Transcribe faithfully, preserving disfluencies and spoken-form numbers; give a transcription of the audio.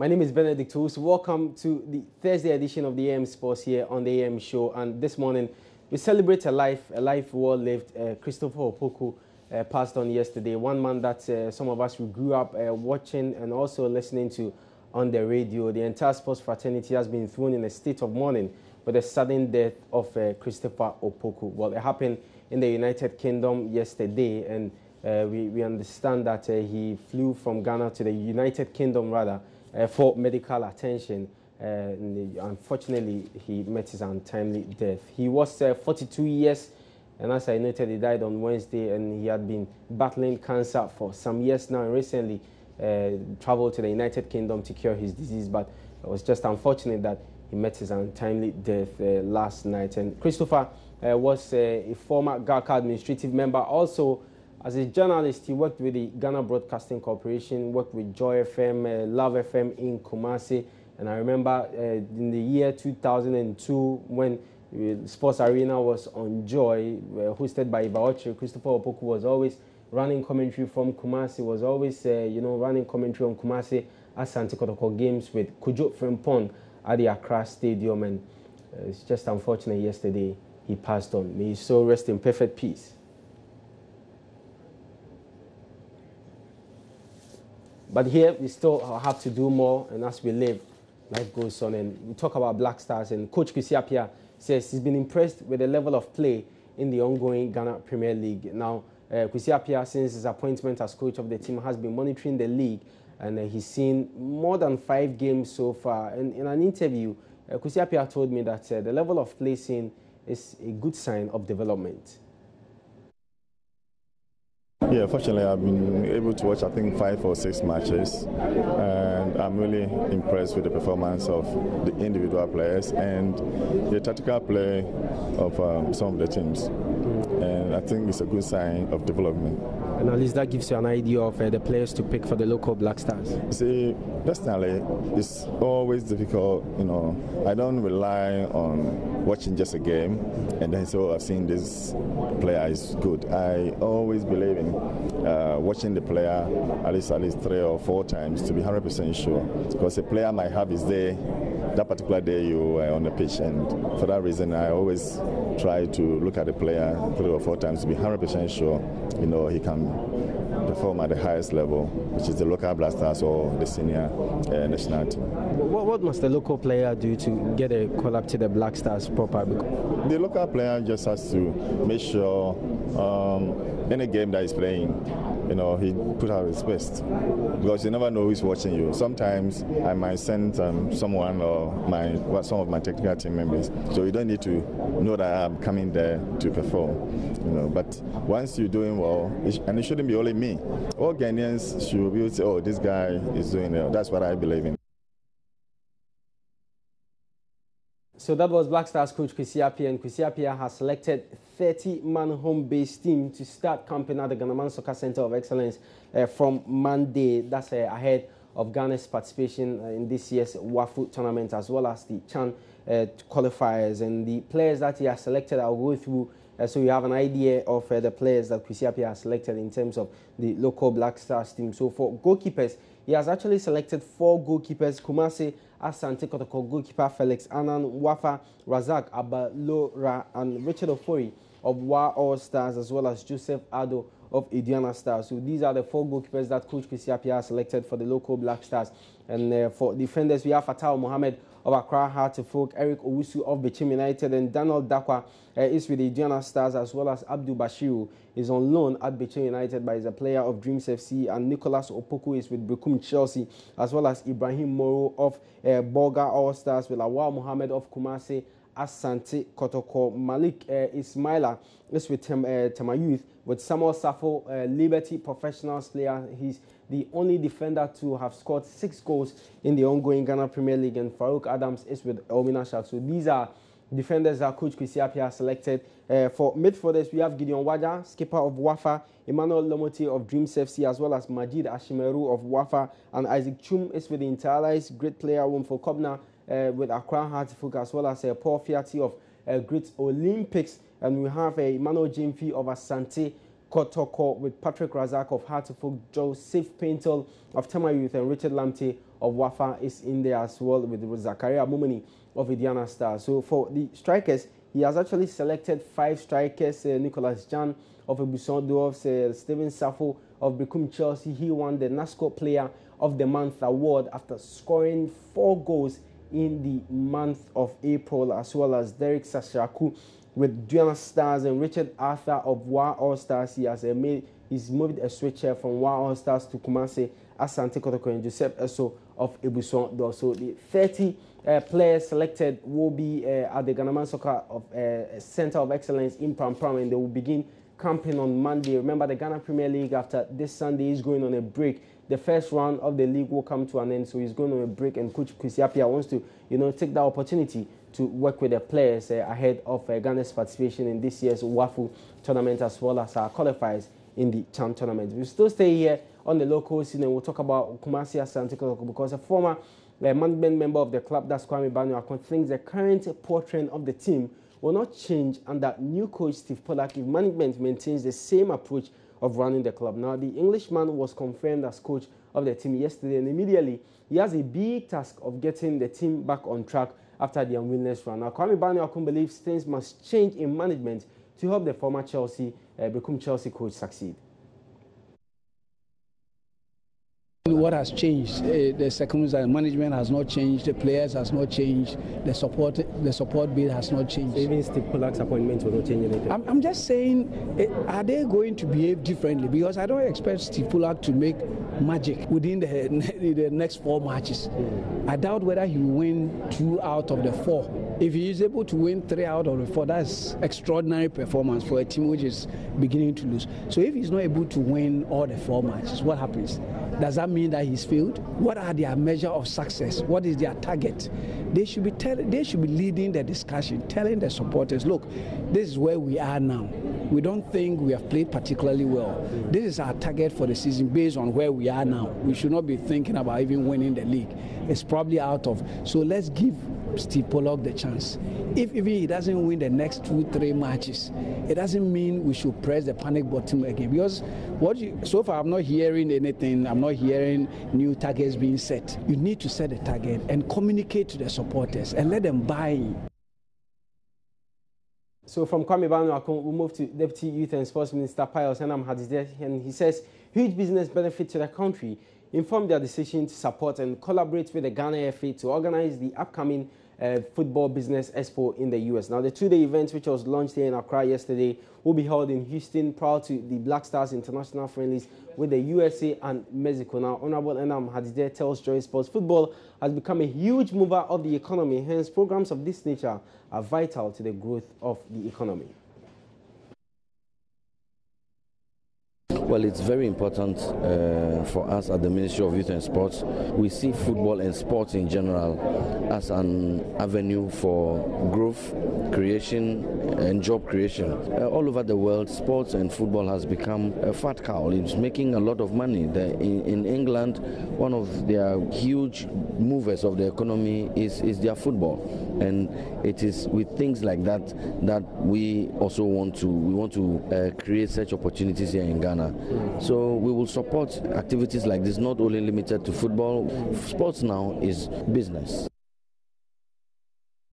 name is Benedict Owusu. Welcome to the Thursday edition of the A M Sports here on the A M Show. And this morning, we celebrate a life, a life well lived. Uh, Christopher Opoku uh, passed on yesterday. One man that uh, some of us we grew up uh, watching and also listening to on the radio. The entire sports fraternity has been thrown in a state of mourning with the sudden death of uh, Christopher Opoku. Well, it happened in the United Kingdom yesterday, and uh, we, we understand that uh, he flew from Ghana to the United Kingdom, rather, uh, for medical attention. Uh, and the, unfortunately, he met his untimely death. He was uh, forty-two years, and as I noted, he died on Wednesday, and he had been battling cancer for some years now, and recently uh, traveled to the United Kingdom to cure his disease, but it was just unfortunate that he met his untimely death uh, last night. And Christopher uh, was uh, a former GARCA administrative member. Also, as a journalist, he worked with the Ghana Broadcasting Corporation, worked with Joy F M, uh, Love F M in Kumasi. And I remember uh, in the year two thousand two, when uh, Sports Arena was on Joy, uh, hosted by Ibaoche, Christopher Opoku was always running commentary from Kumasi, was always, uh, you know, running commentary on Kumasi Asante Kotoko games with Kujo Frimpong at the Accra Stadium. And uh, it's just unfortunate yesterday he passed on. May his soul rest in perfect peace. But here we still have to do more, and as we live, life goes on. And we talk about Black Stars, and Coach Kwesi Appiah says he's been impressed with the level of play in the ongoing Ghana Premier League. Now, uh, Kwesi Appiah, since his appointment as coach of the team, has been monitoring the league, and uh, he's seen more than five games so far. And in an interview, uh, Kwesi Appiah told me that uh, the level of play seen is a good sign of development. Yeah, fortunately, I've been able to watch, I think, five or six matches, and I'm really impressed with the performance of the individual players and the tactical play of um, some of the teams. Mm-hmm. And I think it's a good sign of development. And at least that gives you an idea of uh, the players to pick for the local Black Stars. See, personally, it's always difficult, you know. I don't rely on watching just a game and then so I've seen this player is good. I always believe in uh, watching the player at least at least three or four times to be one hundred percent sure, because a player might have his day that particular day you are on the pitch, and for that reason I always try to look at the player three or four times to be one hundred percent sure, you know, he can perform at the highest level, which is the local Black Stars or the senior uh, national team. What, what must the local player do to get a call up to the Black Stars proper? The local player just has to make sure um, any game that he's playing, you know, he put out his best, because you never know who's watching you. Sometimes I might send um, someone or my well, some of my technical team members, so you don't need to know that I'm coming there to perform, you know. But once you're doing well, and it shouldn't be only me, all Ghanaians should be able to say, oh, this guy is doing it. That's what I believe in. So that was Black Stars coach Kwesi Appiah, and Kwesi Appiah has selected thirty man home-based team to start camping at the Ghanaman Soccer Center of Excellence uh, from Monday. That's uh, ahead of Ghana's participation uh, in this year's WAFU tournament, as well as the CHAN uh, qualifiers. And the players that he has selected, I'll go through uh, so you have an idea of uh, the players that Kwesi Appiah has selected in terms of the local Black Stars team. So for goalkeepers, he has actually selected four goalkeepers: Kumasi Asante Kotoko goalkeeper Felix Anan, Wafa Razak Abalora, and Richard Ofori of Wa All Stars, as well as Joseph Ado of Idiana Stars. So these are the four goalkeepers that Coach Kwesi Appiah has selected for the local Black Stars. And uh, for defenders, we have Fatal Mohammed of Accra Heart of Folk, Eric Owusu of Bichim United, and Daniel Dakwa uh, is with the Idiana Stars, as well as Abdul Bashiru is on loan at Bichim United but is a player of Dreams F C, and Nicholas Opoku is with Bekum Chelsea, as well as Ibrahim Moro of uh, Boga All Stars, with Awal Mohammed of Kumasi Asante Kotoko. Malik uh, Ismaila is with Tem, uh, Tema Youth, with Samuel Safo, uh, Liberty Professionals player. He's the only defender to have scored six goals in the ongoing Ghana Premier League, and Farouk Adams is with Elmina Shark. So these are defenders that Coach Kwesi Appiah selected. Uh, for midfielders, we have Gideon Waja, skipper of Wafa, Emmanuel Lomote of Dreams F C, as well as Majid Ashimeru of Wafa, and Isaac Chum is with the Interallies, great player room for Kobna uh, with Accra Heartful, as well as uh, Paul Fiati of uh, Great Olympics, and we have uh, Emmanuel Jimfi of Asante Kotoko with Patrick Razak of Heartful, Joseph Paintel of Tema Youth, and Richard Lamte of Wafa is in there as well with, with Zakaria Mumini of Indiana Stars. So for the strikers, he has actually selected five strikers, uh, Nicholas Jan of Ebuson Dwarfs, uh, Steven Safo of Bekum Chelsea. He won the NASCO Player of the Month award after scoring four goals in the month of April, as well as Derek Sashaku with Indiana Stars and Richard Arthur of Wa All Stars. He has uh, made he's moved a switcher from Wa All Stars to Kumasi Asante Kotoko and Joseph Esso of Ebuson Dwarfs. So the thirty Uh, players selected will be uh, at the Ghana Soccer of, uh, Center of Excellence in Pram Pram, and they will begin camping on Monday. Remember, the Ghana Premier League after this Sunday is going on a break. The first round of the league will come to an end, so he's going on a break, and Coach Kwesi Appiah wants to, you know, take that opportunity to work with the players uh, ahead of uh, Ghana's participation in this year's WAFU tournament, as well as our qualifiers in the CHAN tournament. We'll still stay here on the local scene, and we'll talk about Kumasi Asante Kotoko, because a former The management member of the club, that's Kwame Banu-Akon, thinks the current portrait of the team will not change under new coach Steve Pollard if management maintains the same approach of running the club. Now, the Englishman was confirmed as coach of the team yesterday, and immediately he has a big task of getting the team back on track after the unwinless run. Now, Kwame Banu-Akon believes things must change in management to help the former Chelsea, uh, Bekum Chelsea coach succeed. What has changed? Uh, the circumstances, management has not changed, the players has not changed, the support, the support bid has not changed. So even Steve Pollard's appointment will not change anything. I'm, I'm just saying, uh, are they going to behave differently? Because I don't expect Steve Pollard to make magic within the, the next four matches. Mm. I doubt whether he will win two out of the four. If he is able to win three out of the four, that's extraordinary performance for a team which is beginning to lose. So if he's not able to win all the four matches, what happens? Does that mean that he's failed? What are their measure of success? What is their target? They should be tell, they should be leading the discussion, telling the supporters, look, this is where we are now. We don't think we have played particularly well. This is our target for the season based on where we are now. We should not be thinking about even winning the league. It's probably out of. So let's give Steve Pollard the chance. If even he doesn't win the next two, three matches, it doesn't mean we should press the panic button again. Because what you, so far I'm not hearing anything. I'm not hearing new targets being set. You need to set a target and communicate to the supporters and let them buy in. So from Kwame Banu-Akon, we move to Deputy Youth and Sports Minister Pius Enam Hadide, and he says huge business benefit to the country informed their decision to support and collaborate with the Ghana F A to organize the upcoming uh, Football Business Expo in the U S. Now, the two-day event, which was launched here in Accra yesterday, will be held in Houston prior to the Black Stars International friendlies with the U S A and Mexico. Now, Honorable Enam Hadide tells Joy Sports football has become a huge mover of the economy. Hence, programs of this nature are vital to the growth of the economy. Well, it's very important uh, for us at the Ministry of Youth and Sports. We see football and sports in general as an avenue for growth, creation and job creation. Uh, all over the world, sports and football has become a fat cow. It's making a lot of money. The, in, in England, one of their huge movers of the economy is, is their football. And it is with things like that that we also want to, we want to uh, create such opportunities here in Ghana. So we will support activities like this, not only limited to football. Sports now is business.